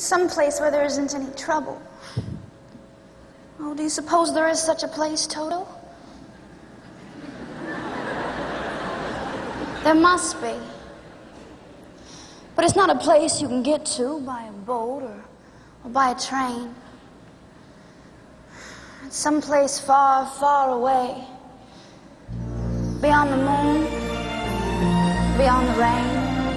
Some place where there isn't any trouble. Oh, do you suppose there is such a place, Toto? There must be. But it's not a place you can get to by a boat or by a train. It's someplace far, far away. Beyond the moon, beyond the rain.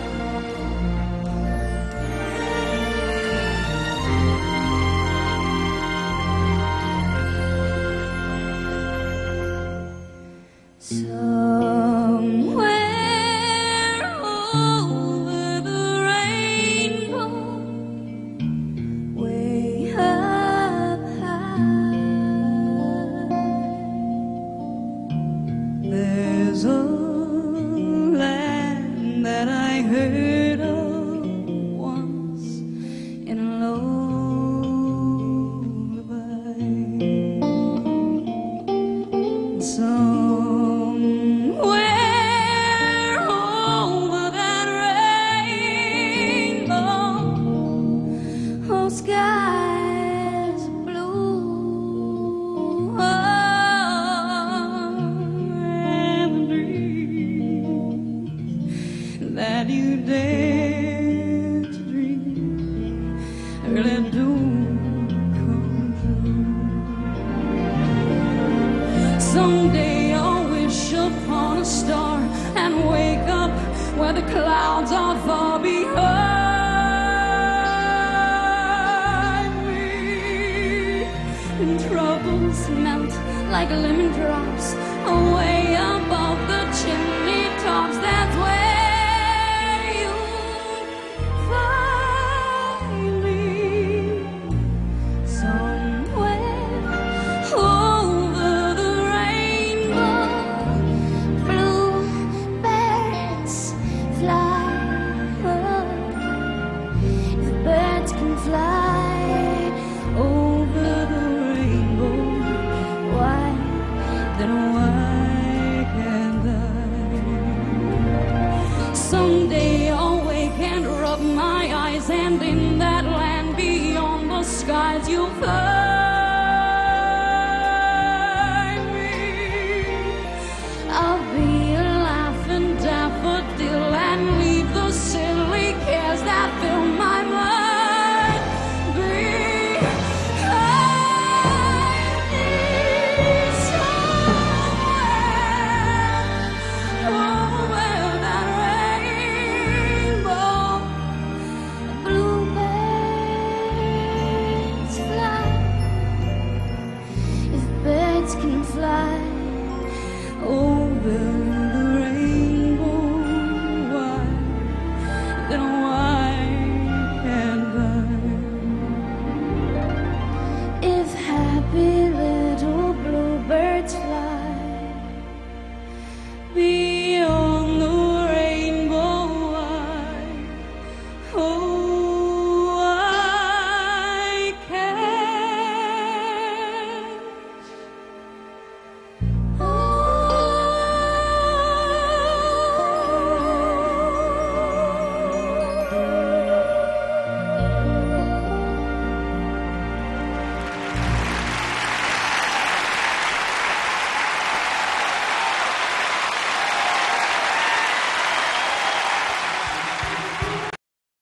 Somewhere over the rainbow, way up high, there's a land that I heard of once in a lullaby. Somewhere over that rainbow, oh, skies blue, oh, and the dreams that you dare to dream really do come true. Someday I'll wish upon a star and wake up where the clouds are far behind me, and troubles melt like lemon drops away